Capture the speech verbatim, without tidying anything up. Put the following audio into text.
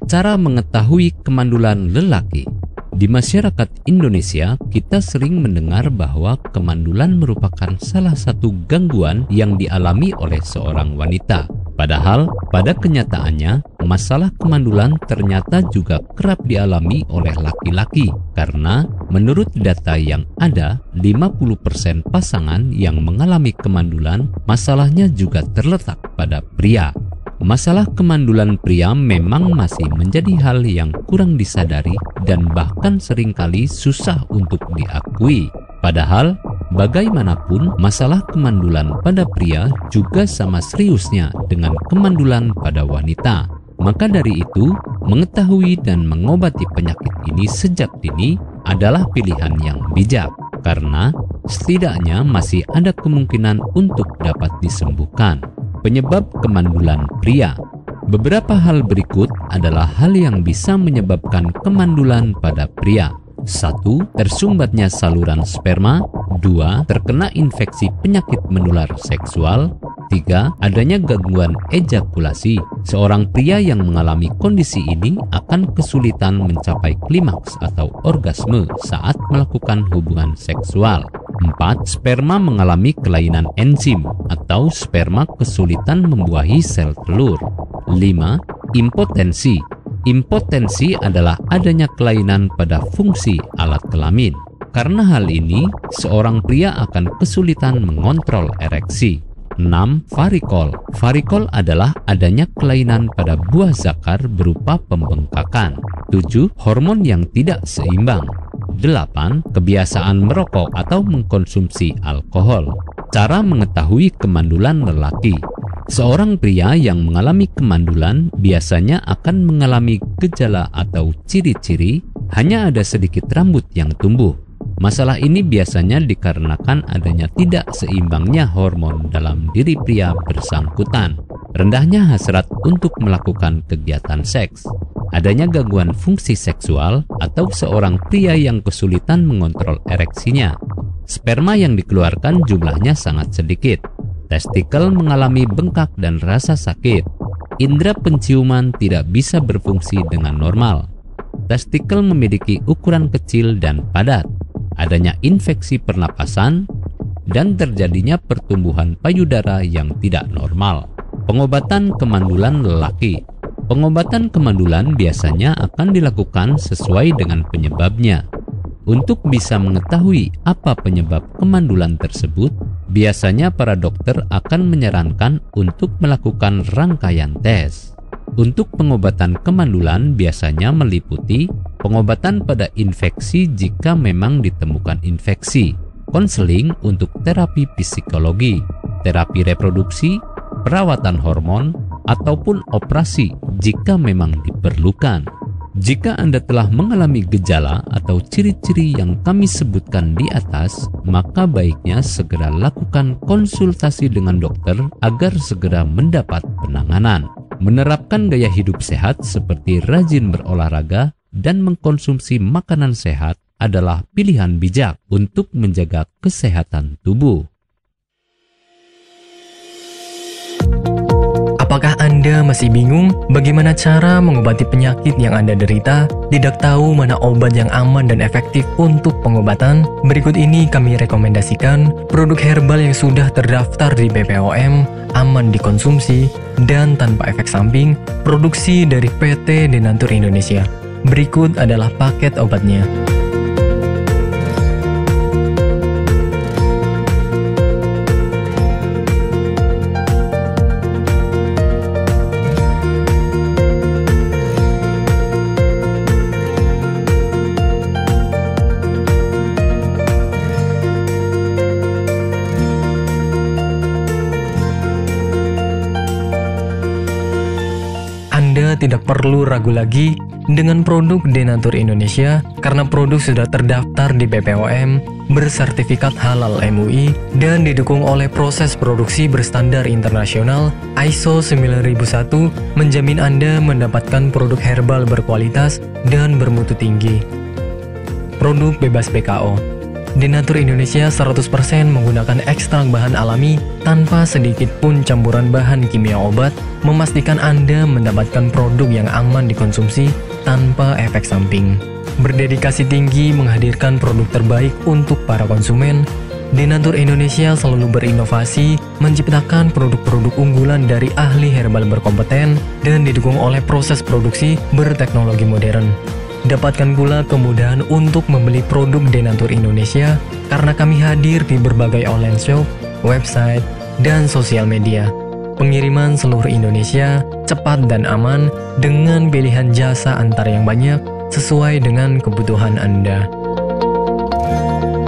Cara mengetahui kemandulan lelaki. Di masyarakat Indonesia, kita sering mendengar bahwa kemandulan merupakan salah satu gangguan yang dialami oleh seorang wanita. Padahal, pada kenyataannya, masalah kemandulan ternyata juga kerap dialami oleh laki-laki. Karena, menurut data yang ada, lima puluh persen pasangan yang mengalami kemandulan, masalahnya juga terletak pada pria. Masalah kemandulan pria memang masih menjadi hal yang kurang disadari dan bahkan seringkali susah untuk diakui. Padahal, bagaimanapun masalah kemandulan pada pria juga sama seriusnya dengan kemandulan pada wanita. Maka dari itu, mengetahui dan mengobati penyakit ini sejak dini adalah pilihan yang bijak. Karena setidaknya masih ada kemungkinan untuk dapat disembuhkan. Penyebab kemandulan pria. Beberapa hal berikut adalah hal yang bisa menyebabkan kemandulan pada pria. satu. Tersumbatnya saluran sperma. Dua. Terkena infeksi penyakit menular seksual. Tiga. Adanya gangguan ejakulasi. Seorang pria yang mengalami kondisi ini akan kesulitan mencapai klimaks atau orgasme saat melakukan hubungan seksual. Empat. Sperma mengalami kelainan enzim atau sperma kesulitan membuahi sel telur. Lima. Impotensi. Impotensi adalah adanya kelainan pada fungsi alat kelamin. Karena hal ini, seorang pria akan kesulitan mengontrol ereksi. Enam. Varikol. Varikol adalah adanya kelainan pada buah zakar berupa pembengkakan. Tujuh. Hormon yang tidak seimbang. Delapan. Kebiasaan merokok atau mengkonsumsi alkohol. Cara mengetahui kemandulan lelaki. Seorang pria yang mengalami kemandulan biasanya akan mengalami gejala atau ciri-ciri hanya ada sedikit rambut yang tumbuh. Masalah ini biasanya dikarenakan adanya tidak seimbangnya hormon dalam diri pria bersangkutan, rendahnya hasrat untuk melakukan kegiatan seks, adanya gangguan fungsi seksual, atau seorang pria yang kesulitan mengontrol ereksinya. Sperma yang dikeluarkan jumlahnya sangat sedikit. Testikel mengalami bengkak dan rasa sakit. Indera penciuman tidak bisa berfungsi dengan normal. Testikel memiliki ukuran kecil dan padat. Adanya infeksi pernapasan dan terjadinya pertumbuhan payudara yang tidak normal. Pengobatan kemandulan lelaki. Pengobatan kemandulan biasanya akan dilakukan sesuai dengan penyebabnya. Untuk bisa mengetahui apa penyebab kemandulan tersebut, biasanya para dokter akan menyarankan untuk melakukan rangkaian tes. Untuk pengobatan kemandulan biasanya meliputi pengobatan pada infeksi jika memang ditemukan infeksi, konseling untuk terapi psikologi, terapi reproduksi, perawatan hormon, ataupun operasi jika memang diperlukan. Jika Anda telah mengalami gejala atau ciri-ciri yang kami sebutkan di atas, maka baiknya segera lakukan konsultasi dengan dokter agar segera mendapat penanganan. Menerapkan gaya hidup sehat seperti rajin berolahraga dan mengkonsumsi makanan sehat adalah pilihan bijak untuk menjaga kesehatan tubuh. Apakah Anda masih bingung bagaimana cara mengobati penyakit yang Anda derita? Tidak tahu mana obat yang aman dan efektif untuk pengobatan? Berikut ini kami rekomendasikan produk herbal yang sudah terdaftar di B P O M, aman dikonsumsi, dan tanpa efek samping, produksi dari P T Denatur Indonesia. Berikut adalah paket obatnya. Anda tidak perlu ragu lagi dengan produk Denatur Indonesia karena produk sudah terdaftar di B P O M, bersertifikat halal M U I, dan didukung oleh proses produksi berstandar internasional I S O sembilan ribu satu, menjamin Anda mendapatkan produk herbal berkualitas dan bermutu tinggi. Produk bebas B K O. Denatur Indonesia seratus persen menggunakan ekstrak bahan alami tanpa sedikit pun campuran bahan kimia obat, memastikan Anda mendapatkan produk yang aman dikonsumsi tanpa efek samping. Berdedikasi tinggi menghadirkan produk terbaik untuk para konsumen, Denatur Indonesia selalu berinovasi, menciptakan produk-produk unggulan dari ahli herbal berkompeten dan didukung oleh proses produksi berteknologi modern. Dapatkan pula kemudahan untuk membeli produk Denatur Indonesia karena kami hadir di berbagai online shop, website, dan sosial media. Pengiriman seluruh Indonesia cepat dan aman dengan pilihan jasa antar yang banyak sesuai dengan kebutuhan Anda.